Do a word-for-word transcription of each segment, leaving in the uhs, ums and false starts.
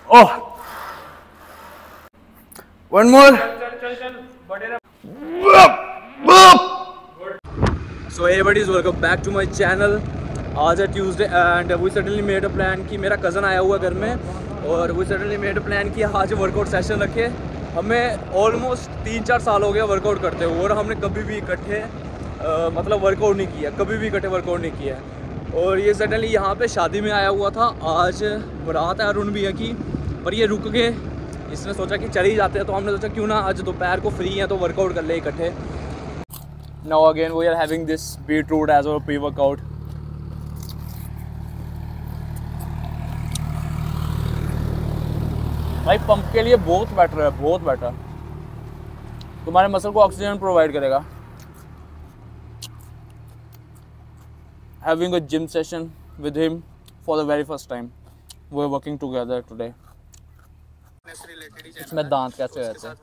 Oh one more. So everybody welcome back to my channel. आज है Tuesday and we suddenly made a plan कि मेरा cousin आया हुआ घर में और we suddenly made a plan कि आज वर्कआउट सेशन रखे। हमें ऑलमोस्ट तीन चार साल हो गया वर्कआउट करते हुए और हमने कभी भी इकट्ठे मतलब वर्कआउट नहीं किया, कभी भी इकट्ठे वर्कआउट नहीं किया। और ये सडनली यहाँ पे शादी में आया हुआ था। आज बारात है अरुण भैया की, पर ये रुक गए। इसने सोचा कि चले ही जाते हैं, तो हमने सोचा क्यों ना आज दोपहर को फ्री है तो वर्कआउट कर ले इकट्ठे। Now again we are having this beetroot as our pre workout. भाई पंप के लिए बहुत बेटर है, बहुत बेटर। तुम्हारे मसल को ऑक्सीजन प्रोवाइड करेगा। Having a gym session with him for the very first time. We are working together today. इसमें दांत कैसे रहते हैं?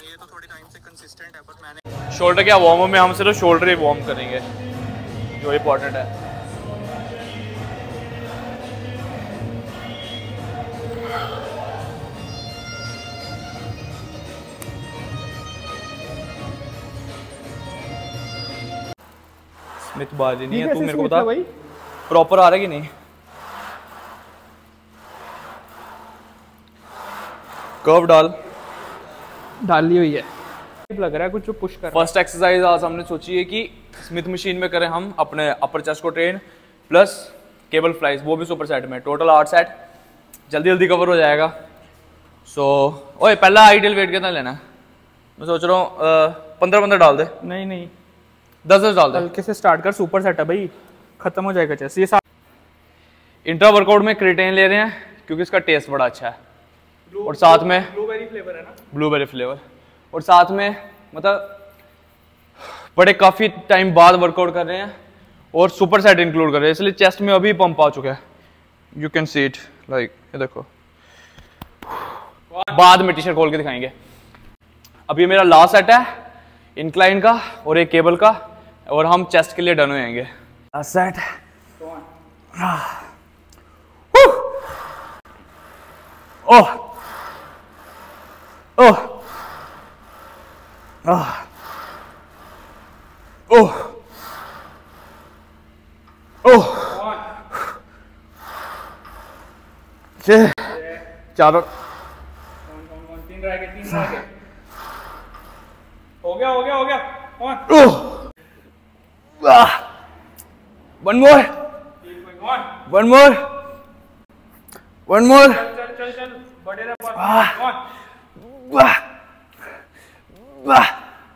शोल्डर क्या वार्म अप में हम सिर्फ शोल्डर ही वार्म करेंगे, जो इम्पोर्टेंट है। स्मिथ बाजी नहीं है, तू मेरे को बता भाई प्रॉपर आ रहा है कि नहीं। कर्व डाल डाली हुई है, लग रहा है कुछ पुश कर। फर्स्ट एक्सरसाइज आज हमने सोची है कि स्मिथ मशीन में करें हम अपने अपर चेस्ट को ट्रेन प्लस केबल फ्लाइज, वो भी सुपर सेट में। टोटल आठ सेट, जल्दी जल्दी कवर हो जाएगा। सो so, ओए पहला आइडियल वेट कितना लेना है? मैं सोच रहा हूँ पंद्रह पंद्रह डाल दे। नहीं नहीं दस दस डाल दे। हल्के से स्टार्ट कर, सुपर सेट है भाई, खत्म हो जाएगा चेस्ट। ये सा... इंट्रा वर्कआउट में क्रिएटिन ले रहे हैं क्योंकि इसका टेस्ट बड़ा अच्छा है और साथ में ब्लूबेरी फ्लेवर है ना, ब्लूबेरी फ्लेवर। और साथ में मतलब बड़े काफ़ी टाइम बाद वर्कआउट कर रहे हैं और सुपर सेट इंक्लूड कर रहे हैं, इसलिए चेस्ट में अभी पंप आ चुका है। You can see it like, ये देखो। बाद में टी शर्ट खोल के दिखाएंगे। अब ये मेरा लास्ट सेट है इंक्लाइन का और एक केबल का, और हम चेस्ट के लिए डन हो जाएंगे। Last set. ओह ओह ओह ओह छह चारों तीन रह गए, तीन रह गए। हो गया हो गया हो गया। One more one more one more. चल चल चल बड़े रह। वाह वाह वाह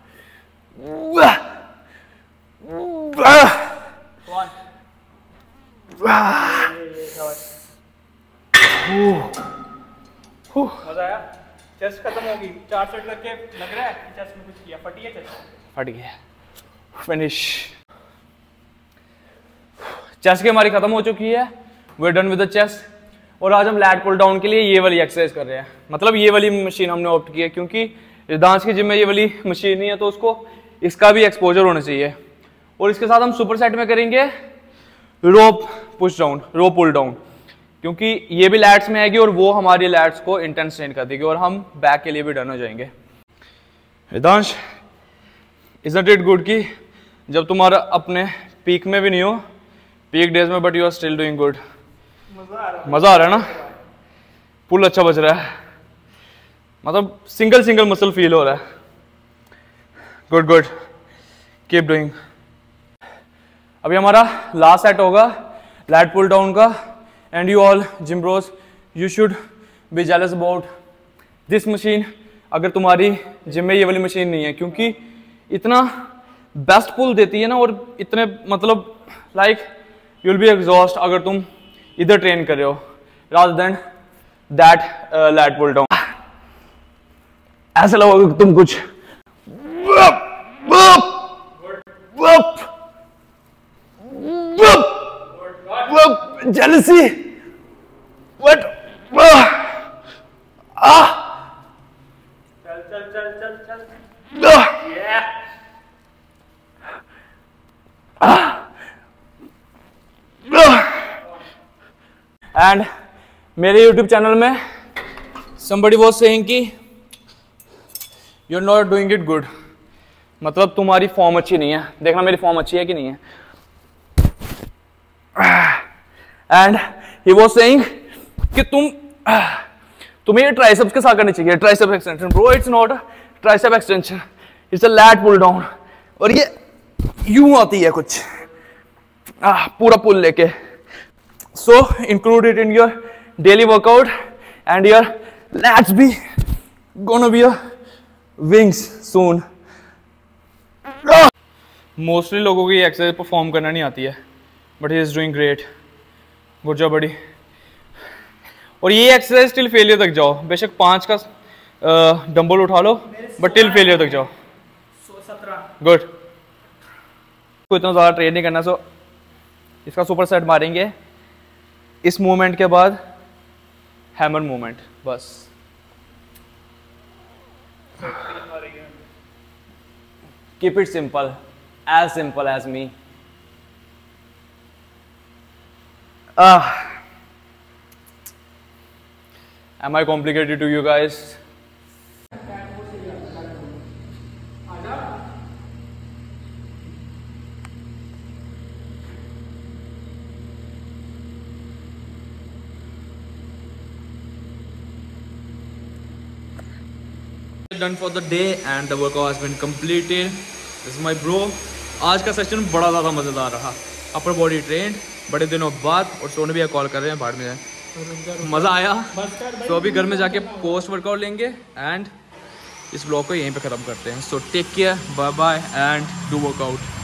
मजा आया। चेस्ट खत्म होगी, चार सेट करके लग रहा है चेस्ट में कुछ किया, फटी है चेस्ट, फट गया। फिनिश। चेस्ट की हमारी खत्म हो चुकी है, we are done with the chest. और आज हम लैट पुल डाउन के लिए ये वाली एक्सरसाइज कर रहे हैं। मतलब ये वाली मशीन हमने ऑप्ट की है क्योंकि रिदांश की जिम में ये वाली मशीन नहीं है, तो उसको इसका भी एक्सपोजर होना चाहिए। और इसके साथ हम सुपर सेट में करेंगे rope push down, rope pull down, क्योंकि ये भी लैट्स में आएगी और वो हमारी लैट्स को इंटेंस ट्रेन कर देगी और हम बैक के लिए भी डन हो जाएंगे। रिदांश, इज़न्ट इट गुड कि जब तुम्हारा अपने पीक में भी नहीं हो, पीक डेज में, but you are still doing good. मजा आ रहा है ना? पुल अच्छा बच रहा है, मतलब सिंगल सिंगल मसल फील हो रहा है। Good good, keep doing. अभी हमारा लास्ट सेट होगा लैट पुल डाउन का। And you all gym bros, you should be jealous about this machine अगर तुम्हारी जिम में ये वाली मशीन नहीं है, क्योंकि इतना बेस्ट पुल देती है ना, और इतने मतलब like you will be exhaust अगर तुम इधर ट्रेन कर रहे हो rather than that lat pull down. ऐसा लगेगा तुम कुछ jealousy what ah चल चल चल चल चल yeah एंड मेरे YouTube चैनल में somebody was saying कि you're not doing it good, मतलब तुम्हारी फॉर्म अच्छी नहीं है। देखना मेरी फॉर्म अच्छी है कि नहीं है। एंड ही वाज सेइंग कि तुम तुम्हें ये ट्राइसेप्स के साथ करनी चाहिए, tricep extension. Bro it's not a tricep extension, it's a lat pull down. और ये यूं आती है कुछ आ, पूरा पुल लेके। So include it in your daily workout and your lats be gonna be a wings soon. Mostly लोगों को ये एक्सरसाइज परफॉर्म करना नहीं आती है, but he is doing great. Good job buddy. और ये एक्सरसाइज टिल फेलियर तक जाओ, बेशक पांच का डंबल उठा लो बट टिल फेलियर तक जाओ। गुड। को इतना ज़्यादा ट्रेन नहीं करना। सो इसका सुपर सेट मारेंगे, इस मूवमेंट के बाद हैमर मूवमेंट, बस। Keep it simple, as simple as me. Am I complicated to you guys? Done for the day and the workout has been completed. This is my bro. आज का session बड़ा ज़्यादा मज़ेदार रहा। Upper body trend बड़े दिनों बाद, और सोने भी कॉल कर रहे हैं बाहर में। मज़ा आया। तो अभी घर में जाके पोस्ट वर्कआउट लेंगे एंड इस ब्लॉग को यहीं पे ख़त्म करते हैं। So take care, bye bye and do workout.